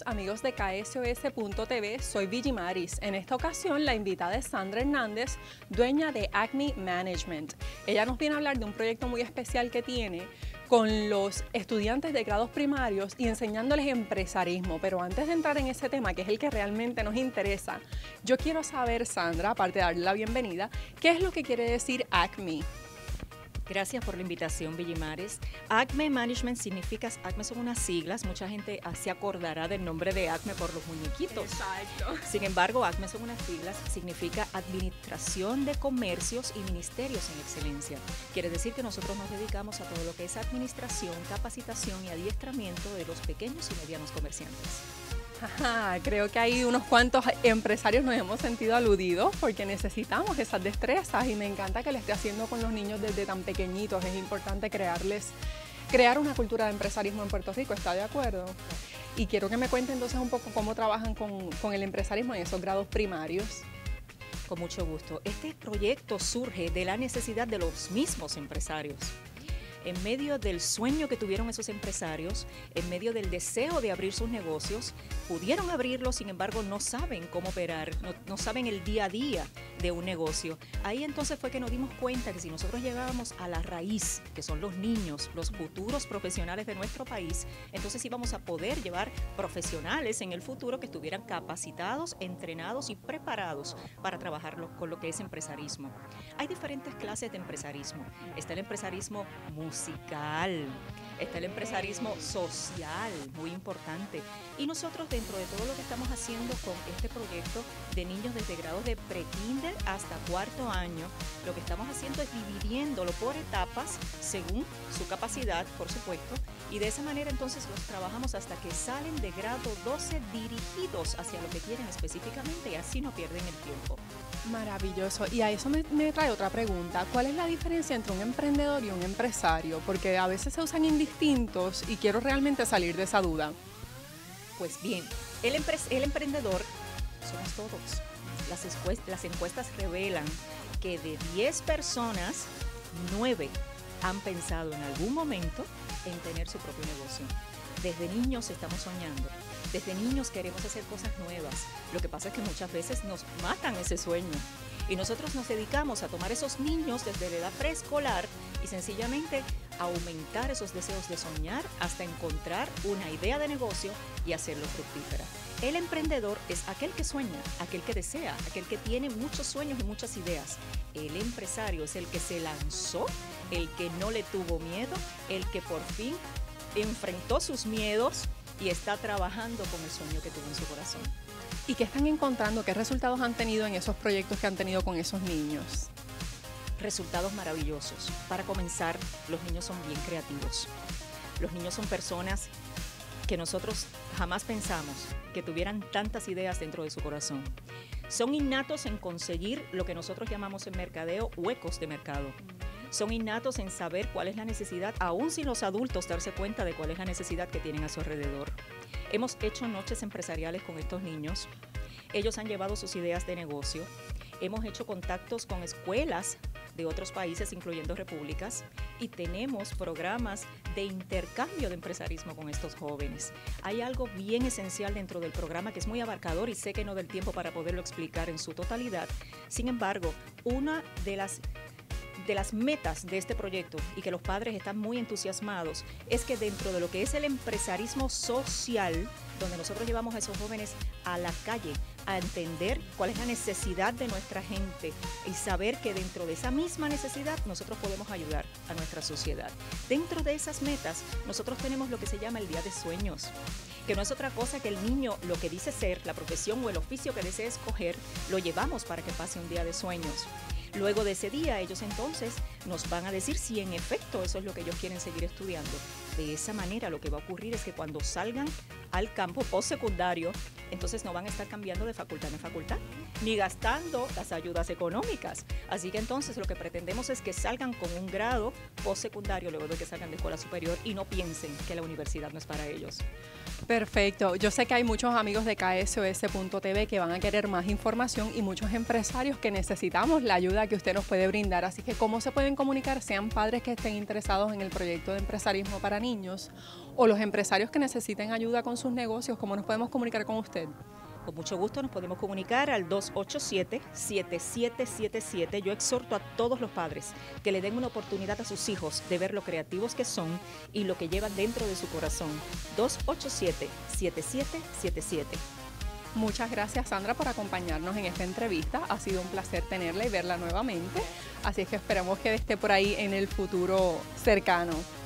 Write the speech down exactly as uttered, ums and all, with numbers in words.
amigos de K S O S punto T V, soy Vigi Maris. En esta ocasión la invitada es Sandra Hernández, dueña de Acme Management. Ella nos viene a hablar de un proyecto muy especial que tiene con los estudiantes de grados primarios y enseñándoles empresarismo. Pero antes de entrar en ese tema, que es el que realmente nos interesa, yo quiero saber, Sandra, aparte de darle la bienvenida, ¿qué es lo que quiere decir Acme? Gracias por la invitación, Villimares. Acme Management significa, Acme son unas siglas, mucha gente se acordará del nombre de Acme por los muñequitos. Exacto. Sin embargo, Acme son unas siglas, significa Administración de Comercios y Ministerios en Excelencia. Quiere decir que nosotros nos dedicamos a todo lo que es administración, capacitación y adiestramiento de los pequeños y medianos comerciantes. Ajá, creo que hay unos cuantos empresarios nos hemos sentido aludidos porque necesitamos esas destrezas y me encanta que lo esté haciendo con los niños desde tan pequeñitos. Es importante crearles, crear una cultura de empresarismo en Puerto Rico, ¿está de acuerdo? Y quiero que me cuente entonces un poco cómo trabajan con, con el empresarismo en esos grados primarios. Con mucho gusto. Este proyecto surge de la necesidad de los mismos empresarios. En medio del sueño que tuvieron esos empresarios, en medio del deseo de abrir sus negocios, pudieron abrirlos, sin embargo no saben cómo operar, no, no saben el día a día de un negocio. Ahí entonces fue que nos dimos cuenta que si nosotros llegábamos a la raíz, que son los niños, los futuros profesionales de nuestro país, entonces íbamos a poder llevar profesionales en el futuro que estuvieran capacitados, entrenados y preparados para trabajar lo, con lo que es empresarismo. Hay diferentes clases de empresarismo. Está el empresarismo musical, está el empresarismo social, muy importante. Y nosotros dentro de todo lo que estamos haciendo con este proyecto de niños desde grados de pre-kinder hasta cuarto año, lo que estamos haciendo es dividiéndolo por etapas según su capacidad, por supuesto, y de esa manera entonces los trabajamos hasta que salen de grado doce dirigidos hacia lo que quieren específicamente y así no pierden el tiempo. Maravilloso. Y a eso me, me trae otra pregunta. ¿Cuál es la diferencia entre un emprendedor y un empresario? Porque a veces se usan indistintos y quiero realmente salir de esa duda. Pues bien, el, empre el emprendedor somos todos. Las, las encuestas revelan que de diez personas, nueve han pensado en algún momento en tener su propio negocio. Desde niños estamos soñando. Desde niños queremos hacer cosas nuevas. Lo que pasa es que muchas veces nos matan ese sueño. Y nosotros nos dedicamos a tomar esos niños desde la edad preescolar y sencillamente aumentar esos deseos de soñar hasta encontrar una idea de negocio y hacerlo fructífera. El emprendedor es aquel que sueña, aquel que desea, aquel que tiene muchos sueños y muchas ideas. El empresario es el que se lanzó, el que no le tuvo miedo, el que por fin enfrentó sus miedos y está trabajando con el sueño que tuvo en su corazón. ¿Y qué están encontrando? ¿Qué resultados han tenido en esos proyectos que han tenido con esos niños? Resultados maravillosos. Para comenzar, los niños son bien creativos. Los niños son personas que nosotros jamás pensamos que tuvieran tantas ideas dentro de su corazón. Son innatos en conseguir lo que nosotros llamamos en mercadeo huecos de mercado. Son innatos en saber cuál es la necesidad, aún sin los adultos darse cuenta de cuál es la necesidad que tienen a su alrededor. Hemos hecho noches empresariales con estos niños. Ellos han llevado sus ideas de negocio. Hemos hecho contactos con escuelas de otros países, incluyendo repúblicas, y tenemos programas de intercambio de empresarismo con estos jóvenes. Hay algo bien esencial dentro del programa que es muy abarcador y sé que no da el tiempo para poderlo explicar en su totalidad. Sin embargo, una de las de las metas de este proyecto y que los padres están muy entusiasmados es que dentro de lo que es el empresarismo social, donde nosotros llevamos a esos jóvenes a la calle a entender cuál es la necesidad de nuestra gente y saber que dentro de esa misma necesidad nosotros podemos ayudar a nuestra sociedad. Dentro de esas metas nosotros tenemos lo que se llama el Día de Sueños, que no es otra cosa que el niño lo que dice ser, la profesión o el oficio que desea escoger, lo llevamos para que pase un día de sueños. Luego de ese día, ellos entonces nos van a decir si en efecto eso es lo que ellos quieren seguir estudiando. De esa manera lo que va a ocurrir es que cuando salgan al campo postsecundario, entonces no van a estar cambiando de facultad en facultad, ni gastando las ayudas económicas. Así que entonces lo que pretendemos es que salgan con un grado postsecundario luego de que salgan de escuela superior y no piensen que la universidad no es para ellos. Perfecto. Yo sé que hay muchos amigos de K S O S punto T V que van a querer más información y muchos empresarios que necesitamos la ayuda que usted nos puede brindar. Así que, ¿cómo se pueden comunicar? Sean padres que estén interesados en el proyecto de empresarismo para niños o los empresarios que necesiten ayuda con sus negocios, ¿cómo nos podemos comunicar con usted? Con mucho gusto nos podemos comunicar al dos ocho siete, siete siete siete siete. Yo exhorto a todos los padres que le den una oportunidad a sus hijos de ver lo creativos que son y lo que llevan dentro de su corazón. dos ocho siete, siete siete siete siete. Muchas gracias, Sandra, por acompañarnos en esta entrevista. Ha sido un placer tenerla y verla nuevamente. Así es que esperamos que esté por ahí en el futuro cercano.